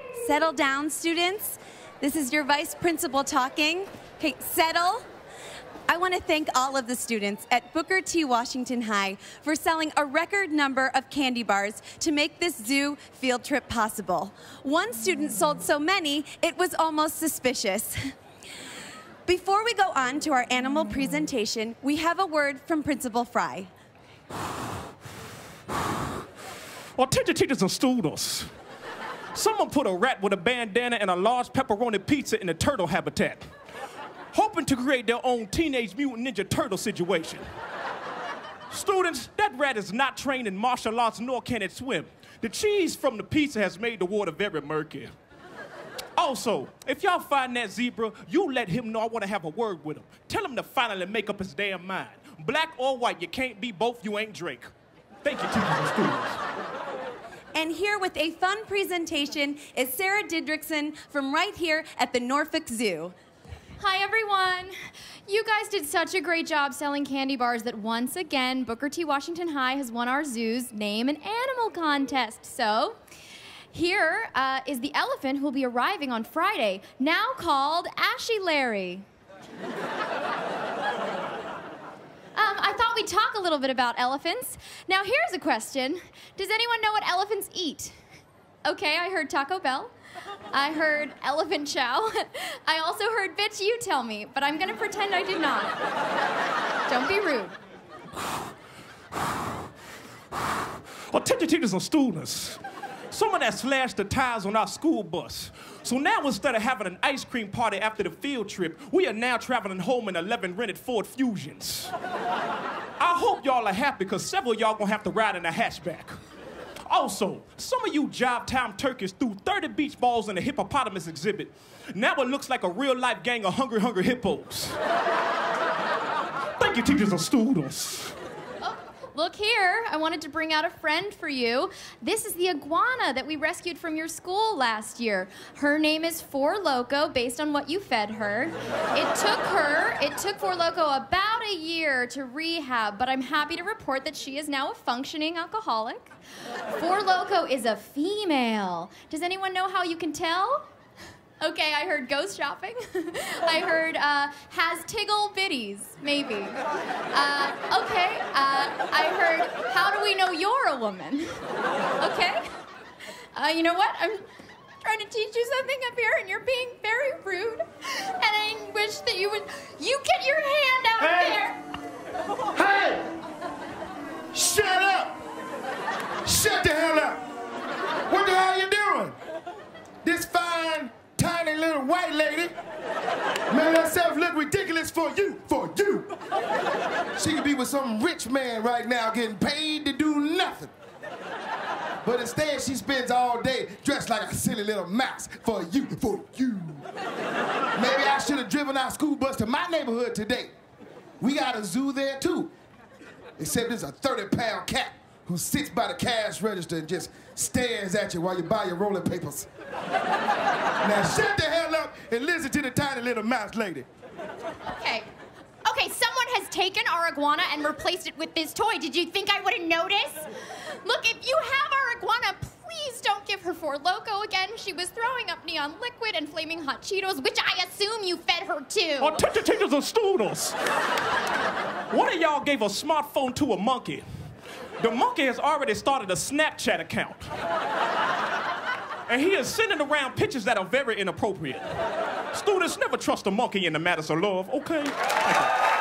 Settle down, students. This is your vice principal talking. Okay, settle. I want to thank all of the students at Booker T. Washington High for selling a record number of candy bars to make this zoo field trip possible. One student sold so many, it was almost suspicious. Before we go on to our animal presentation, we have a word from Principal Fry. Attention teachers and students. Someone put a rat with a bandana and a large pepperoni pizza in a turtle habitat, hoping to create their own Teenage Mutant Ninja Turtle situation. Students, that rat is not trained in martial arts nor can it swim. The cheese from the pizza has made the water very murky. Also, if y'all find that zebra, you let him know I want to have a word with him. Tell him to finally make up his damn mind. Black or white, you can't be both, you ain't Drake. Thank you, teachers and students. And here with a fun presentation is Sarah Didrikson from right here at the Norfolk Zoo. Hi, everyone. You guys did such a great job selling candy bars that once again, Booker T. Washington High has won our zoo's Name an Animal contest. So, here is the elephant who will be arriving on Friday, now called Ashy Larry. I thought we'd talk a little bit about elephants. Now, here's a question. Does anyone know what elephants eat? Okay, I heard Taco Bell. I heard elephant chow. I also heard, bitch, you tell me, but I'm gonna pretend I did not. Don't be rude. Attention teachers and students. Someone has slashed the tires on our school bus. So now instead of having an ice cream party after the field trip, we are now traveling home in 11 rented Ford Fusions. I hope y'all are happy because several of y'all gonna have to ride in a hatchback. Also, some of you job-time turkeys threw 30 beach balls in a hippopotamus exhibit. Now it looks like a real-life gang of hungry hippos. Thank you, teachers and students. Look here, I wanted to bring out a friend for you. This is the iguana that we rescued from your school last year. Her name is Four Loko, based on what you fed her. It took Four Loko about a year to rehab, but I'm happy to report that she is now a functioning alcoholic. Four Loko is a female. Does anyone know how you can tell? Okay, I heard ghost shopping. I heard has tiggle bitties, maybe. I heard how do we know you're a woman? Okay. You know what? I'm trying to teach you something up here, and you're being very rude. And I wish that you get your hand out there. Hey! Shut up! Shut the hell up! What the hell are you doing? This fine, tiny little white lady made herself look ridiculous for you. She could be with some rich man right now getting paid to do nothing. But instead, she spends all day dressed like a silly little mouse for you. Maybe I should have driven our school bus to my neighborhood today. We got a zoo there, too. Except it's a 30-pound cat who sits by the cash register and just stares at you while you buy your rolling papers. Now shut the hell up and listen to the tiny little mouse lady. Okay, someone has taken our iguana and replaced it with this toy. Did you think I wouldn't notice? Look, if you have our iguana, please don't give her Four Loko again. She was throwing up neon liquid and flaming hot Cheetos, which I assume you fed her too. Attention teachers and students. One of y'all gave a smartphone to a monkey. The monkey has already started a Snapchat account. And he is sending around pictures that are very inappropriate. Students, never trust a monkey in the matters of love, okay?